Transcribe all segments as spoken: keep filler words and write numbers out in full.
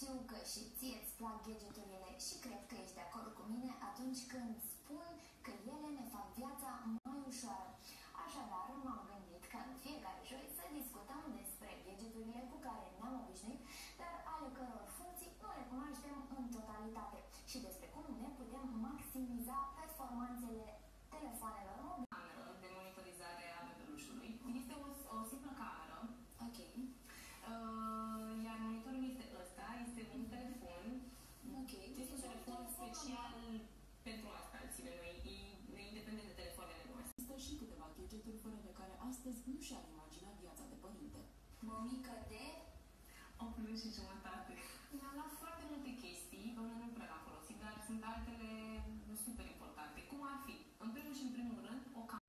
știu că și ție îți plac gadgeturile și cred că ești de acord cu mine atunci când spun că ele ne fac viața mai ușoară. Așadar, m-am gândit ca în fiecare joi să discutăm despre gadgeturile cu care ne-am obișnuit, dar ale căror funcții nu le cunoaștem în totalitate și despre cum ne putem maximiza performanțele telefoanelor mobile. Cameră de monitorizare a bebelușului. Este o, o simplă cameră. Ok. Uh, iar monitorul este ăsta, este un telefon. Ok. Este un telefon special pentru asta, îl ține noi, e independent de telefoanele noastre. Există și câteva gadgeturi fără de care astăzi nu și-ar imagina viața de părinte. Mămică de... opt luni și jumătate. Mi-am luat foarte multe chestii, până nu prea l-am folosit, dar sunt altele super importante. Cum ar fi, în primul și în primul rând, o cameră.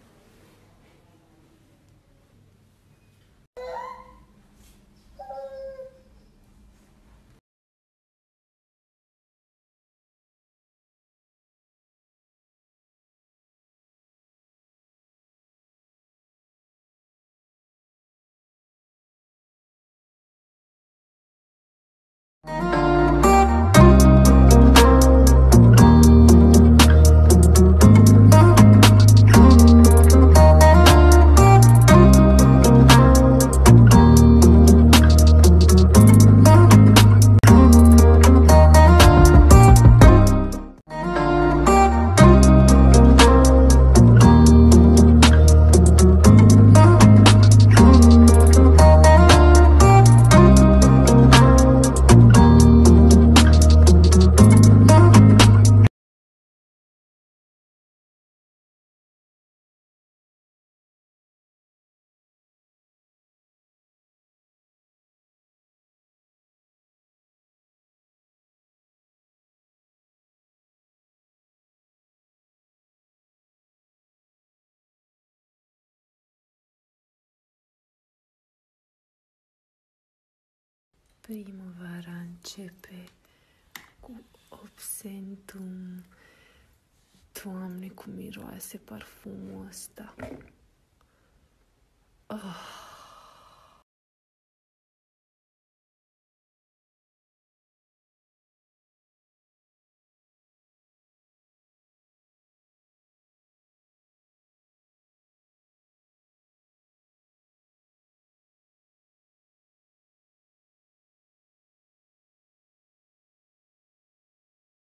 Primăvara începe cu obsentum. Doamne, cum miroase parfumul ăsta! Oh.